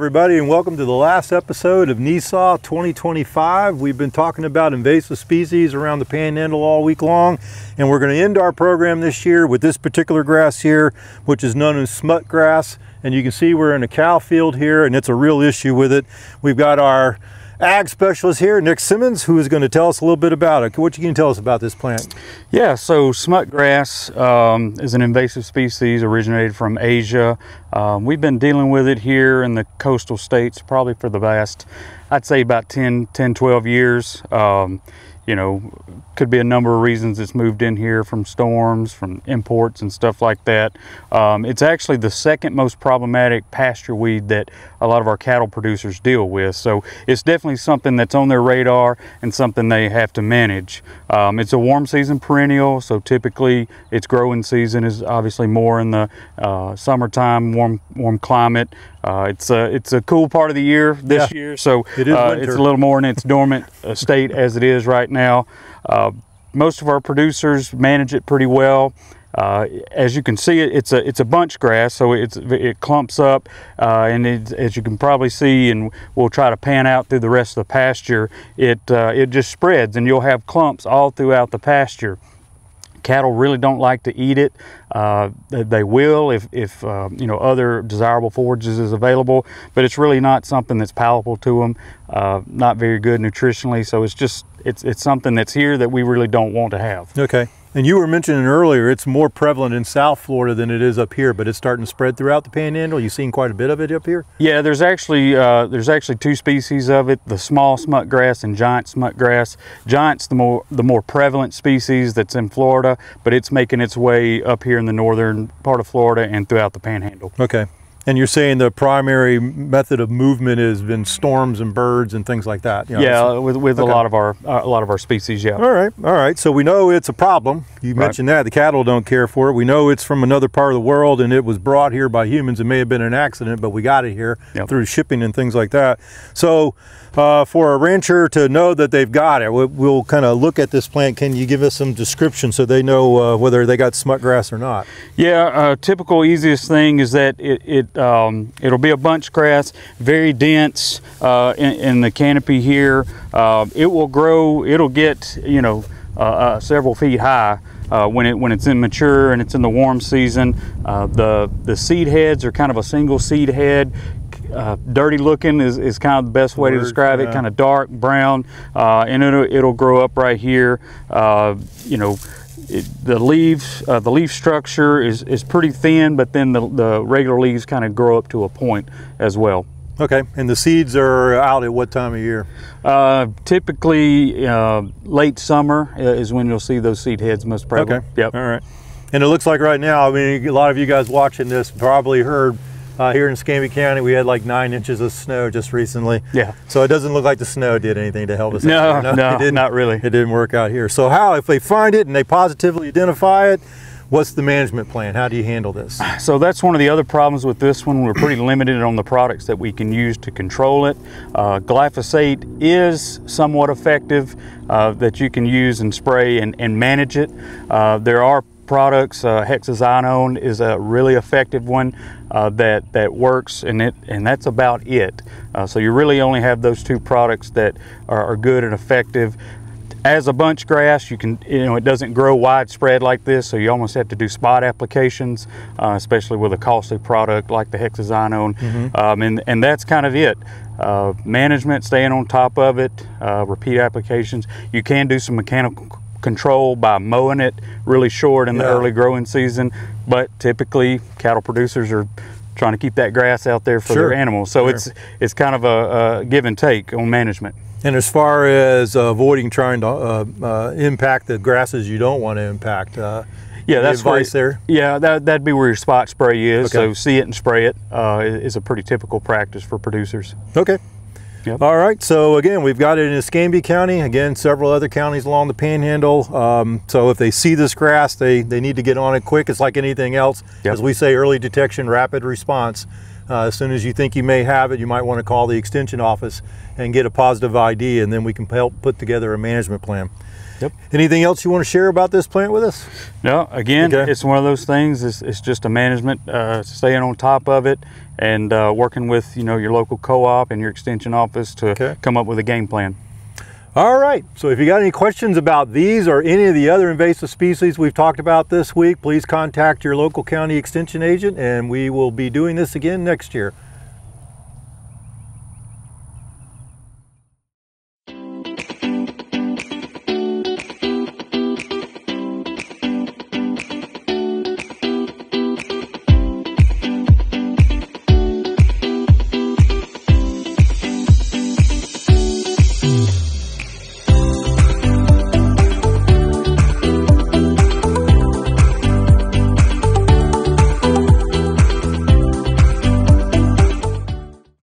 everybody, and welcome to the last episode of NISAW 2025. We've been talking about invasive species around the Panhandle all week long, and we're going to end our program this year with this particular grass here, which is known as Smutgrass. And you can see we're in a cow field here, and it's a real issue with it. We've got our ag specialist here, Nick Simmons, who is going to tell us a little bit about it. What you can tell us about this plant? Yeah, so smutgrass is an invasive species originated from Asia. We've been dealing with it here in the coastal states probably for the last, I'd say about 12 years. You know, could be a number of reasons it's moved in here, from storms, from imports and stuff like that. It's actually the second most problematic pasture weed that a lot of our cattle producers deal with. So it's definitely something that's on their radar and something they have to manage. It's a warm season perennial, so typically its growing season is obviously more in the summertime, warm climate. It's a cool part of the year this year, so it is it's a little more in its dormant state as it is right now. Most of our producers manage it pretty well. As you can see, it's a bunch grass, so it clumps up, and as you can probably see, and we'll try to pan out through the rest of the pasture, it just spreads, and you'll have clumps all throughout the pasture. Cattle really don't like to eat it. They will if you know, other desirable forages is available, but it's really not something that's palatable to them. Not very good nutritionally, so it's something that's here that we really don't want to have. Okay. And you were mentioning earlier, it's more prevalent in South Florida than it is up here, but it's starting to spread throughout the Panhandle. You've seen quite a bit of it up here? Yeah, there's actually two species of it: the small smutgrass and giant smutgrass. Giant's the more prevalent species that's in Florida, but it's making its way up here in the northern part of Florida and throughout the Panhandle. Okay. And you're saying the primary method of movement has been storms and birds and things like that? You know, yeah, with okay. a lot of our species. Yeah. All right. So we know it's a problem. You mentioned that the cattle don't care for it. We know it's from another part of the world, and it was brought here by humans. It may have been an accident, but we got it here through shipping and things like that. So for a rancher to know that they've got it, we'll kind of look at this plant. Can you give us some description so they know whether they got smutgrass or not? Yeah, typical easiest thing is that it'll be a bunch grass, very dense in the canopy here. It will grow. It'll get, you know, several feet high when it's immature and it's in the warm season. The seed heads are kind of a single seed head. Dirty looking is kind of the best way to describe it. Kind of dark brown, and it'll grow up right here. You know, the leaf structure is pretty thin, but then the regular leaves kind of grow up to a point as well. Okay, and the seeds are out at what time of year? Typically late summer is when you'll see those seed heads most prevalent. Okay, yep. All right. And it looks like right now, I mean, a lot of you guys watching this probably heard here in Escambia County, we had like 9 inches of snow just recently. Yeah. So it doesn't look like the snow did anything to help us out. No, not really. It didn't work out here. So how, if they find it and they positively identify it, what's the management plan? How do you handle this? So that's one of the other problems with this one. We're pretty limited on the products that we can use to control it. Glyphosate is somewhat effective that you can use and spray and manage it. There are products, hexazinone is a really effective one that works, and that's about it. So you really only have those two products that are good and effective. As a bunch grass, it doesn't grow widespread like this, so you almost have to do spot applications, especially with a costly product like the hexazinone. And that's kind of it. Management, staying on top of it, repeat applications. You can do some mechanical control by mowing it really short in the early growing season, but typically cattle producers are trying to keep that grass out there for their animals. So it's kind of a give and take on management. And as far as avoiding trying to impact the grasses you don't want to impact, yeah, that's advice there. Yeah, that'd be where your spot spray is. Okay. So see it and spray it is a pretty typical practice for producers. Okay. Yep. All right, so again, we've got it in Escambia County, again, several other counties along the Panhandle. So if they see this grass, they need to get on it quick. It's like anything else. As we say, early detection, rapid response. As soon as you think you may have it, you might want to call the extension office and get a positive ID, and then we can help put together a management plan. Yep. Anything else you want to share about this plant with us? No, again, Okay. it's one of those things. It's just a management, staying on top of it, and working with your local co-op and your extension office to come up with a game plan. All right, so if you got any questions about these or any of the other invasive species we've talked about this week, please contact your local county extension agent, and we will be doing this again next year.